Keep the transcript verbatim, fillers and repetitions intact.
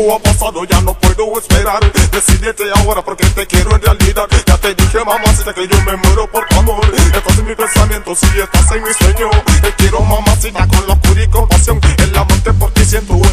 tiempo ha pasado, ya no puedo esperar. Decídete ahora porque te quiero en realidad. Ya te dije, mamacita, que yo me muero por tu amor. Estás en mi pensamiento, si estás en mi sueño. Te quiero, mamacita, con locura y compasión. El amor que por ti siento